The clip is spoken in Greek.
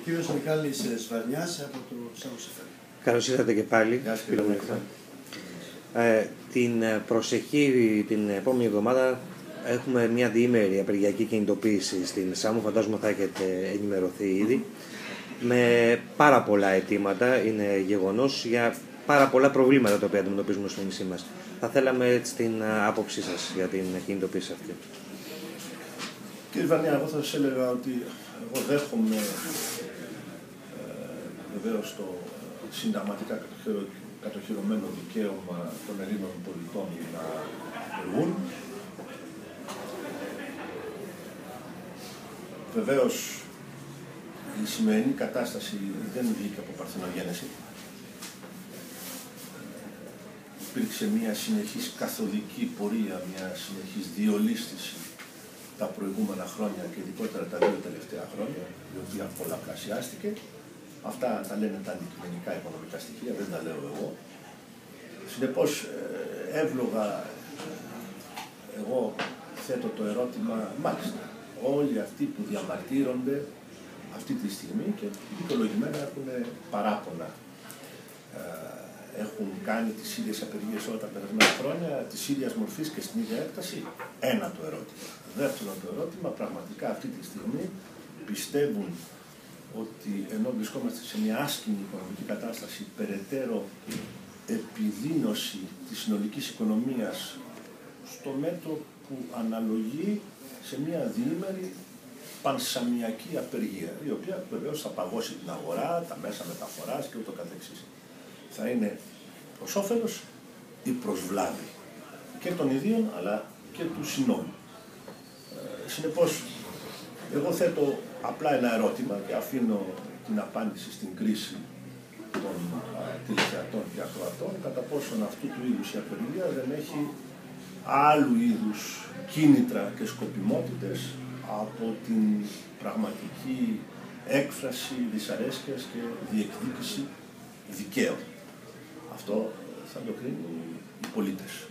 κύριος Μιχάλης Σβαρνιάς από το South FM. Καλώς ήρθατε και πάλι. Την επόμενη εβδομάδα έχουμε μια διήμερη απεργιακή κινητοποίηση στην ΣΑΜΟ, φαντάζομαι θα έχετε ενημερωθεί ήδη, με πάρα πολλά αιτήματα, είναι γεγονός, για πάρα πολλά προβλήματα τα οποία αντιμετωπίζουμε στο νησί μας. Θα θέλαμε την άποψή σας για την κινητοποίηση αυτή. Κύριε Βαρνιά, εγώ θα σας έλεγα ότι εγώ δέχομαι βεβαίως το συνταγματικά κατοχυρωμένο δικαίωμα των Ελλήνων πολιτών να εργούν. Βεβαίως η σημερινή κατάσταση δεν βγήκε από παρθενογένεση. Υπήρξε μια συνεχής καθοδική πορεία, μια συνεχής διολίσθηση τα προηγούμενα χρόνια και ειδικότερα τα 2 τελευταία χρόνια, η οποία πολλαπλασιάστηκε. Αυτά τα λένε τα αντικειμενικά οικονομικά στοιχεία, δεν τα λέω εγώ. Συνεπώς, εύλογα, εγώ θέτω το ερώτημα, μάλιστα, όλοι αυτοί που διαμαρτύρονται αυτή τη στιγμή και δικαιολογημένα έχουν παράπονα, έχουν κάνει τις ίδιες απεργίες όλα τα περασμένα χρόνια, της ίδιας μορφής και στην ίδια έκταση. Ένα το ερώτημα. Δεύτερο το ερώτημα, πραγματικά αυτή τη στιγμή πιστεύουν ότι ενώ βρισκόμαστε σε μια άσκημη οικονομική κατάσταση, περαιτέρω επιδείνωση της συνολικής οικονομίας στο μέτρο που αναλογεί σε μια διήμερη πανσαμιακή απεργία, η οποία βεβαίως θα παγώσει την αγορά, τα μέσα μεταφοράς και ούτω καθεξής. Θα είναι προς όφελος ή προς βλάβη και των ιδίων αλλά και του συνόλου. Συνεπώς, εγώ θέτω απλά ένα ερώτημα και αφήνω την απάντηση στην κρίση των τηλεθεατών και ακροατών, κατά πόσον αυτού του είδους η απεργία δεν έχει άλλου είδους κίνητρα και σκοπιμότητες από την πραγματική έκφραση δυσαρέσκειας και διεκδίκηση δικαίων. Αυτό θα το κρίνουν οι πολίτες.